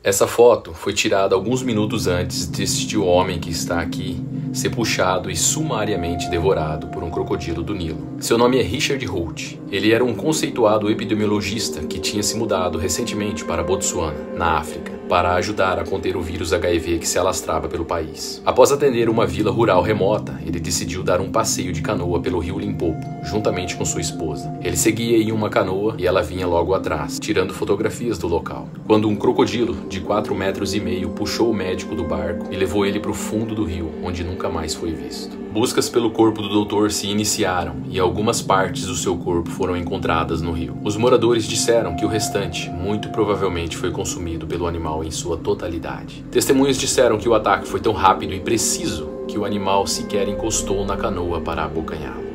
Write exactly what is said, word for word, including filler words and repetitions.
Essa foto foi tirada alguns minutos antes deste homem que está aqui ser puxado e sumariamente devorado por um crocodilo do Nilo. Seu nome é Richard Holt. Ele era um conceituado epidemiologista que tinha se mudado recentemente para Botsuana, na África, para ajudar a conter o vírus H I V que se alastrava pelo país. Após atender uma vila rural remota, ele decidiu dar um passeio de canoa pelo rio Limpopo, juntamente com sua esposa. Ele seguia em uma canoa e ela vinha logo atrás, tirando fotografias do local. Quando um crocodilo de quatro metros e meio puxou o médico do barco e levou ele para o fundo do rio, onde nunca mais foi visto. Buscas pelo corpo do doutor se iniciaram e algumas partes do seu corpo foram encontradas no rio. Os moradores disseram que o restante muito provavelmente foi consumido pelo animal em sua totalidade. Testemunhas disseram que o ataque foi tão rápido e preciso que o animal sequer encostou na canoa para abocanhá-lo.